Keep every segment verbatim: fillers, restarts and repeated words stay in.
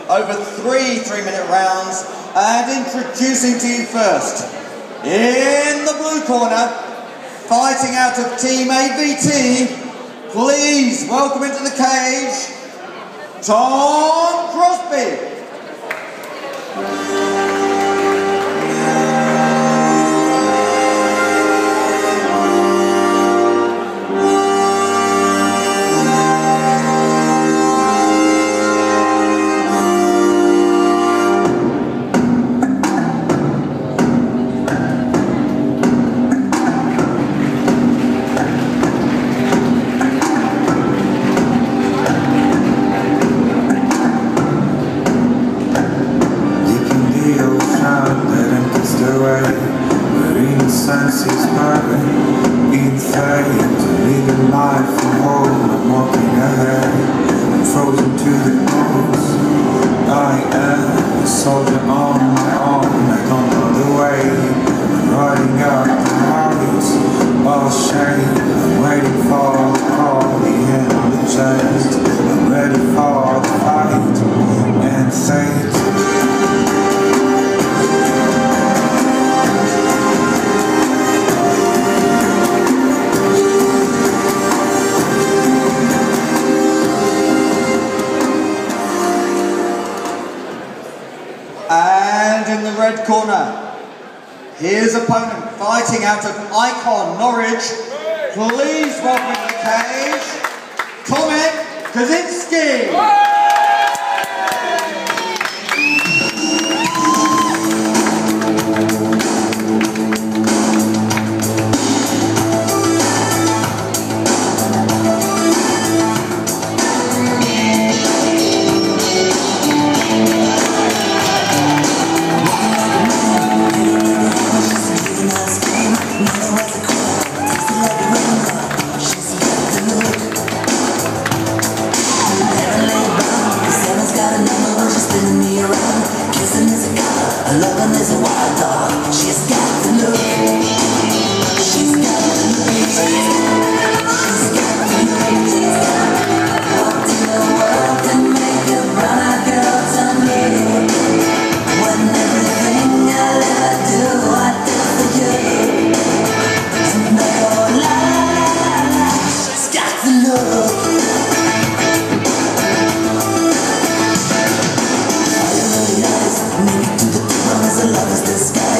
over three three-minute rounds. And introducing to you first, in the blue corner, fighting out of Team A V T, please welcome into the cage, Tom Crosby. Senses burning, being faded, living life from home. I'm walking ahead, I'm frozen to the bones. I am a soldier on my own. I don't know the way. I'm riding up the heights, all shame. I'm waiting for the call, the end of the chest. I'm ready for the fight and fate. And in the red corner, his opponent fighting out of Icon Norwich. Please welcome to the cage, Tomek Kaczynski. Loving is a wild dog. She's got the look. She's got the look. She's got the look. Walked in the world and make a brown-eyed girl turn blue. When everything I'll ever do, I do for you. And they go la la la la. She's got the look. Love is the sky.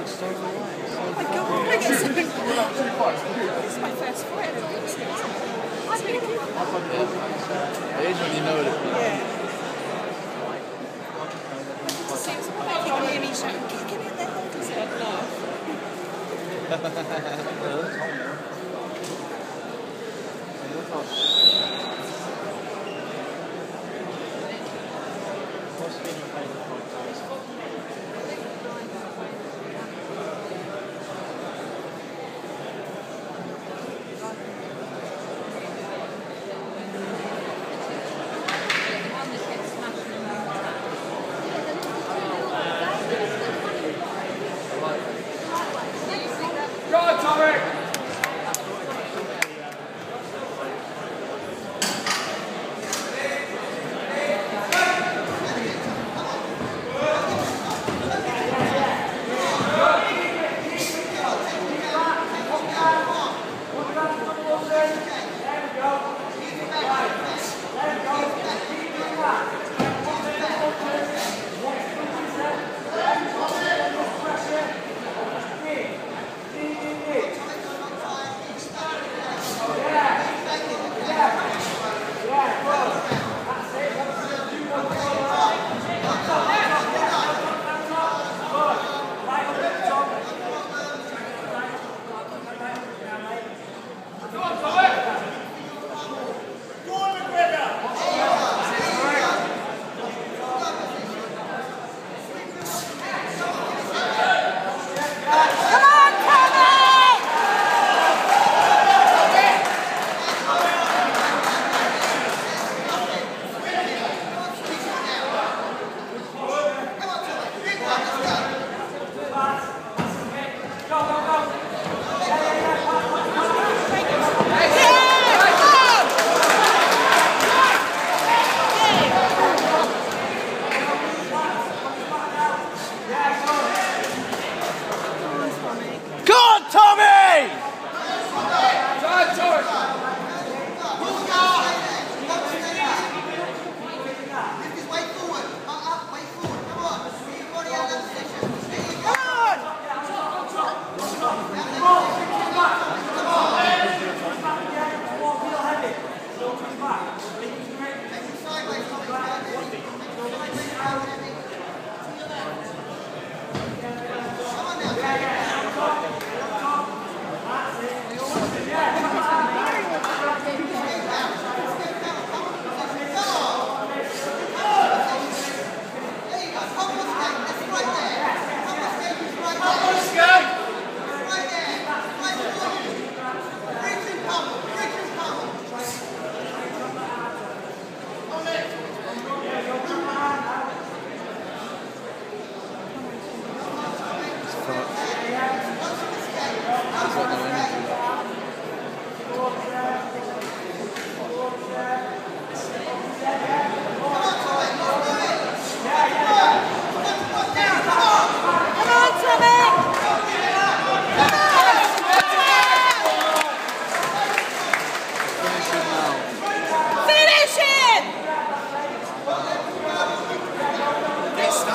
Oh my God, I get so big. This is my first fight. I'm really good. It is when you know it. Yeah. As soon as I'm making me and he's shouting, get get in there, because I'd laugh.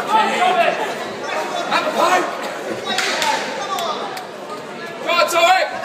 Go on, Tommy!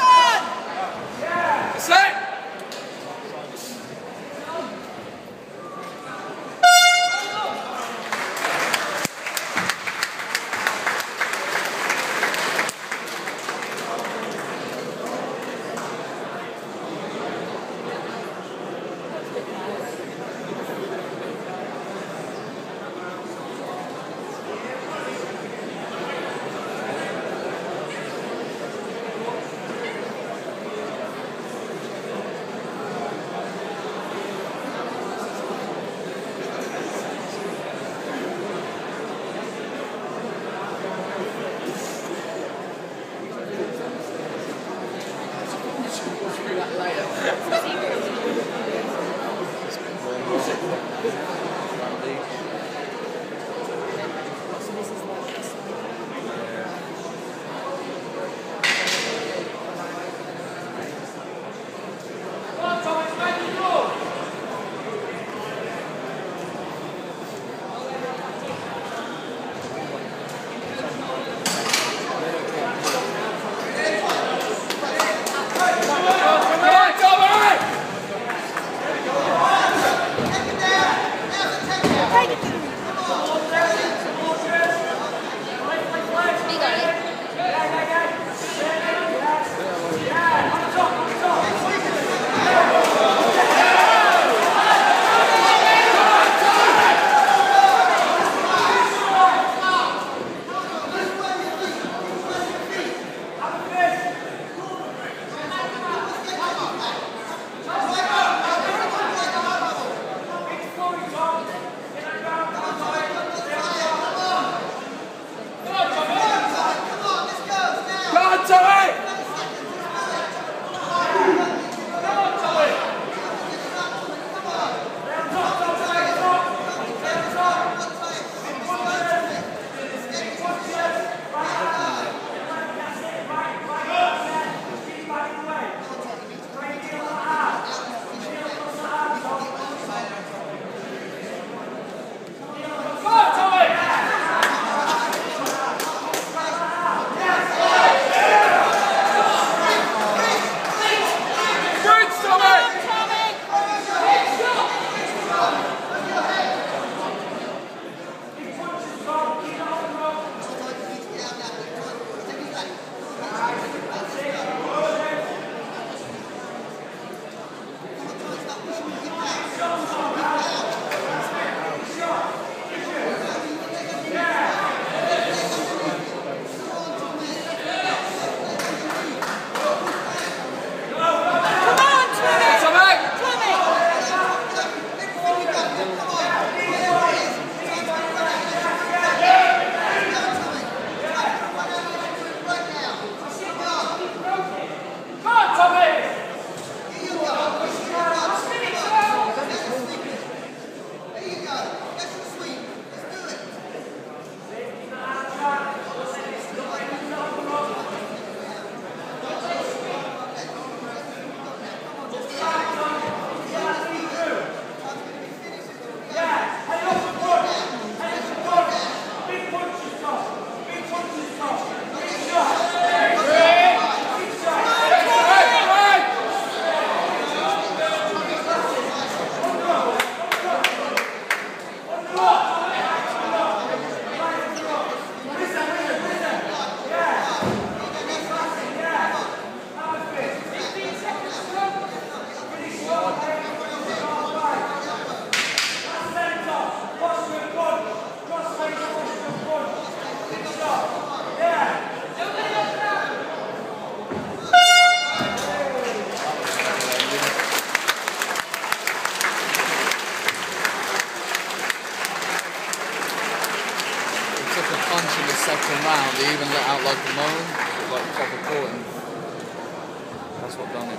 Took a punch in the second round, he even let out like a moan, like proper caught him. That's what done it.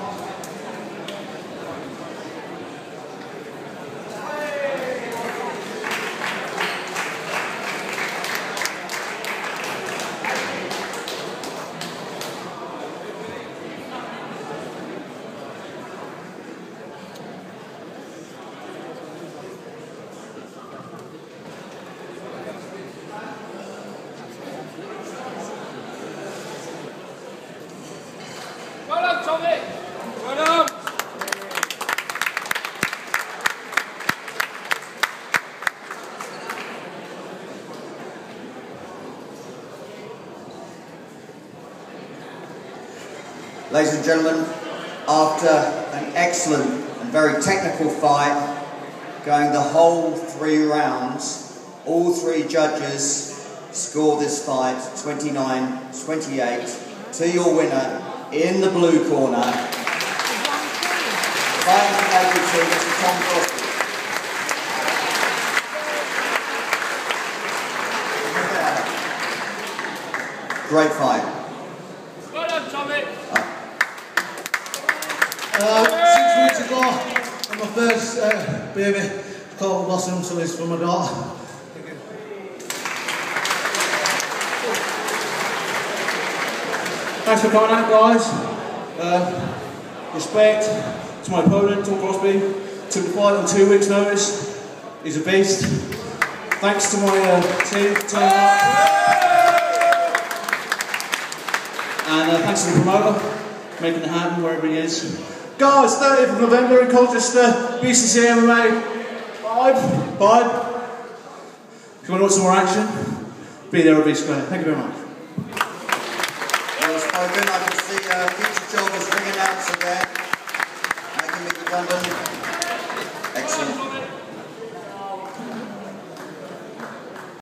Well done, Tommy! Well done! Ladies and gentlemen, after an excellent and very technical fight, going the whole three rounds, all three judges scored this fight twenty-nine twenty-eight to your winner in the blue corner. Fighting from A V T, Mister Tom Crosby. Great fight. Well done, Tommy! Uh, six weeks ago, on my first uh, baby, called Blossom, so it's for my daughter. Thank you. Thanks for coming out, guys. Uh, respect to my opponent, Tom Crosby. Took the fight on two weeks' notice. He's a beast. Thanks to my uh, team for turning up. And uh, thanks to the promoter, making it happen wherever he is. Guys, thirtieth of November in Colchester, B C C M M A. Vibe, vibe. If you want to watch some more action, be there or be square. Thank you very much. Well spoken. I can see uh, future jobbers ringing out there.